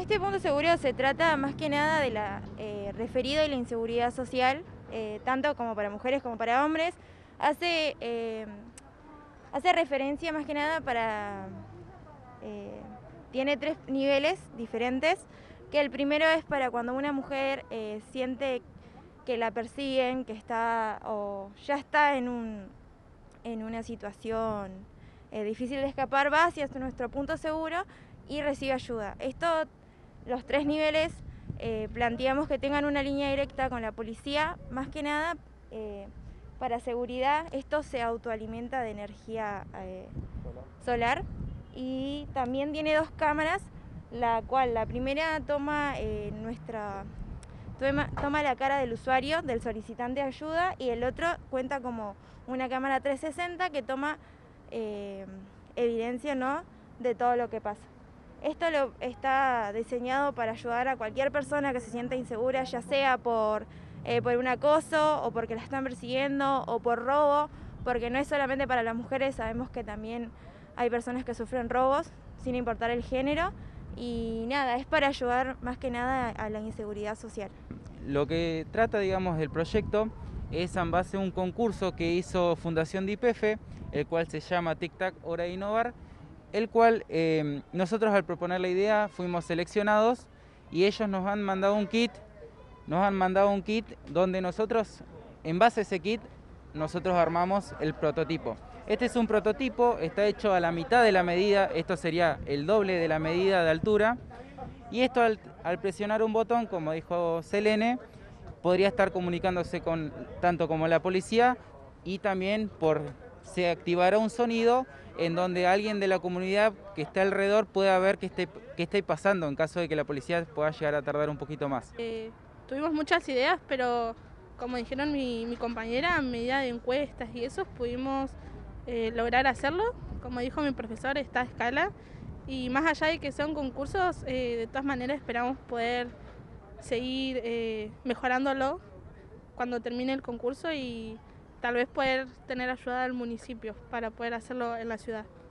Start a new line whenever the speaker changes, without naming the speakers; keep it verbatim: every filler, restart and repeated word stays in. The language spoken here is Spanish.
este punto seguro se trata más que nada de la eh, referido de la inseguridad social, eh, tanto como para mujeres como para hombres. Hace, eh, hace referencia más que nada para... Eh, tiene tres niveles diferentes, que el primero es para cuando una mujer eh, siente que la persiguen, que está o ya está en, un, en una situación eh, difícil de escapar, va hacia nuestro punto seguro y recibe ayuda. Esto, los tres niveles, eh, planteamos que tengan una línea directa con la policía, más que nada eh, para seguridad. Esto se autoalimenta de energía eh, solar y también tiene dos cámaras, la cual la primera toma eh, nuestra toma, toma la cara del usuario, del solicitante de ayuda, y el otro cuenta como una cámara trescientos sesenta que toma eh, evidencia, ¿no?, de todo lo que pasa. Esto lo, está diseñado para ayudar a cualquier persona que se sienta insegura, ya sea por, eh, por un acoso o porque la están persiguiendo o por robo, porque no es solamente para las mujeres, sabemos que también hay personas que sufren robos sin importar el género, y nada, es para ayudar más que nada a la inseguridad social.
Lo que trata, digamos, el proyecto es en base a un concurso que hizo Fundación de I P F, el cual se llama Tic Tac Hora de Innovar, el cual eh, nosotros al proponer la idea fuimos seleccionados y ellos nos han mandado un kit, nos han mandado un kit donde nosotros, en base a ese kit, nosotros armamos el prototipo. Este es un prototipo, está hecho a la mitad de la medida, esto sería el doble de la medida de altura, y esto al, al presionar un botón, como dijo Selene, podría estar comunicándose con tanto como la policía, y también por se activará un sonido en donde alguien de la comunidad que esté alrededor pueda ver qué esté, qué esté pasando en caso de que la policía pueda llegar a tardar un poquito más.
Eh, tuvimos muchas ideas, pero como dijeron mi, mi compañera, a medida de encuestas y eso pudimos eh, lograr hacerlo. Como dijo mi profesor, está a escala, y más allá de que son concursos, eh, de todas maneras esperamos poder seguir eh, mejorándolo cuando termine el concurso y tal vez poder tener ayuda del municipio para poder hacerlo en la ciudad.